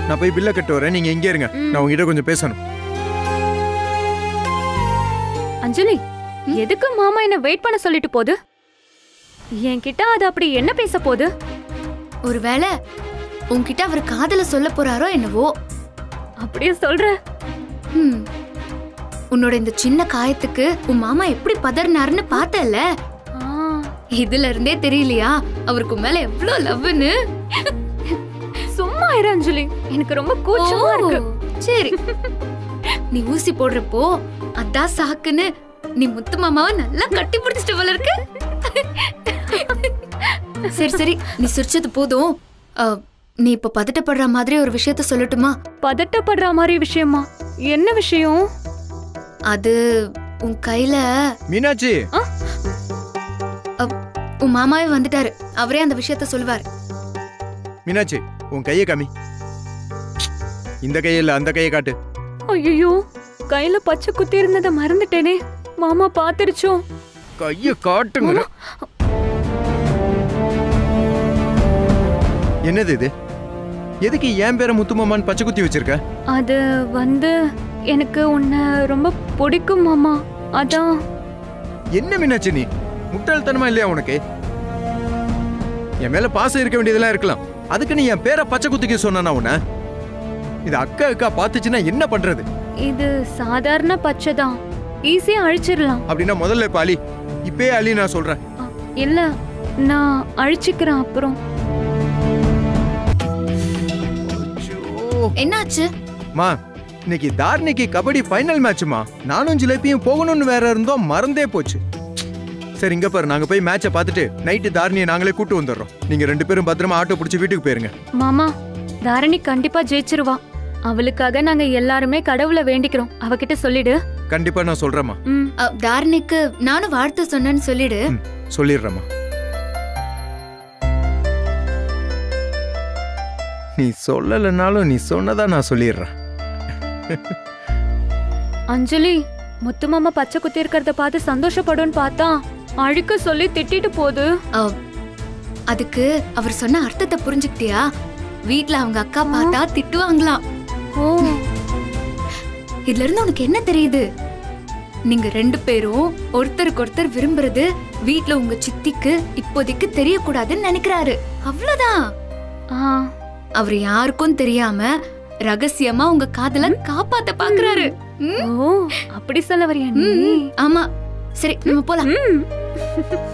நான் போய் பில்ல கட்டு வரேன், நீங்க இங்கே இருங்க. நான் உங்ககிட்ட கொஞ்சம் பேசணும். அஞ்சலி, எதுக்கு மாமா என்ன வெயிட் பண்ண சொல்லிட்டு போகுது? என்கிட்ட அது அப்படி என்ன பேச போகுது? ஒருவேளை உன்கிட்ட அவர் காதல சொல்ல போறாரோ என்னவோ. அப்படியே சொல்ற? உன்னோட இந்த சின்ன காயத்துக்கு உன் மாமா எப்படி பதறினாருன்னு பார்த்தல. இதுல இருந்தே தெரியலையா அவருக்கு மேல எவ்வளவு லவ்னு? சும்மா இரு அஞ்சலி, எனக்கு ரொம்ப கூச்சமா இருக்கு. சரி, நீ ஊசி போடுறப்போ அதான் சாக்குன்னு நீ முத்து மாமாவை நல்லா கட்டி பிடிச்சிட்டு போல இருக்கு. சரி சரி, நீ சிரிச்சது போதும். நீ இப்ப பதட்டப்படுற மாதிரி ஒரு விஷயத்த சொல்லட்டுமா? பதட்டப்படுற மாதிரி விஷயமா? என்ன விஷயம்? அது உன் கையில. மீனாட்சி, உன் மாமாவே வந்துட்டாரு, அவரே அந்த விஷயத்த சொல்லுவாரு. மீனாட்சி, உன் கையை காமி. இந்த கையில அந்த கையை காட்டு. ஐயோ, கையில பச்சை குத்தி இருந்ததை மறந்துட்டேனே. மாமா பாத்துருச்சோ? கைய காட்டுங்க. என்னது இது? எதுக்கு என் பேரை முத்துமாமான்னு பச்சை குத்தி வச்சிருக்க? அது வந்து எனக்கு உன்னை ரொம்ப பிடிக்கும் மாமா, அதான். என்ன மீனாட்சி, நீ முட்டாள்தனமா இல்லையா உனக்கு? என் மேல பாசம் இருக்க வேண்டியதெல்லாம் இருக்கலாம், அதுக்கு நீ என் பேரை பச்சை குத்திக்க சொன்னா உன்ன? இது அக்கா அக்கா பாத்துச்சுன்னா என்ன பண்றது? இது சாதாரண பச்சை தான், ஈஸியா அழிச்சிடலாம். அப்படின்னா முதல்ல இப்ப அழி, இப்பே அழி, நான் சொல்றேன். இல்ல, நான் அழிச்சுக்கிறேன் அப்புறம். என்னாச்சு? மா, இன்னைக்கு தார்னிக்கு கபடி ஃபைனல் மேட்ச்மா. நானும் ஜிலேபியும் போகணும்னு வேற இருந்தோம், மறந்தே போச்சு. சரி, இங்க பாரு, நாங்க போய் மேட்சை பார்த்துட்டு நைட்டு தாரணியை நாங்களே கூட்டு வந்துடுறோம். நீங்க 2 பேரும் பத்திரமா ஆட்டோ பிடிச்சி வீட்டுக்கு போயிருங்க. மாமா, தாரணி கண்டிப்பா ஜெயிச்சிருவா. அவளுக்காக நாங்க எல்லாருமே கடவுளை வேண்டிக்கிறோம். அவகிட்ட சொல்லிடு. கண்டிப்பா நான் சொல்றேம்மா. தாரணிக்கு நானும் வாழ்த்து சொன்னேன்னு சொல்லிடு. சொல்லிடுறேம்மா. நீ சொல்லலனாலும் நீ சொன்னதா நான் சொல்லிடுறேன். அஞ்சலி, முத்து மாமா பச்சை குத்தி இருக்கிறத பார்த்து சந்தோஷப்படும்னு பார்த்தா அழிக்க சொல்லி திட்டிட்டு போகுது. அதுக்கு அவர் சொன்ன அர்த்தத்தை புரிஞ்சுக்கிட்டியா? வீட்ல அவங்க அக்கா பார்த்தா திட்டுவாங்களாம். இதுல இருந்து உனக்கு என்ன தெரியுது? நீங்க 2 பேரும் ஒருத்தருக்கு ஒருத்தர் விரும்புறது வீட்ல உங்க சித்திக்கு இப்போதைக்கு தெரியக்கூடாதுன்னு நினைக்கிறாரு, அவ்வளவுதான். அவர் யாருக்கும் தெரியாம ரகசியமா உங்க காதல காப்பாத்த பாக்குறாரு. அப்படி சொல்ல வரியா நீ? ஆமா. சரி, நம்ம போலாம்.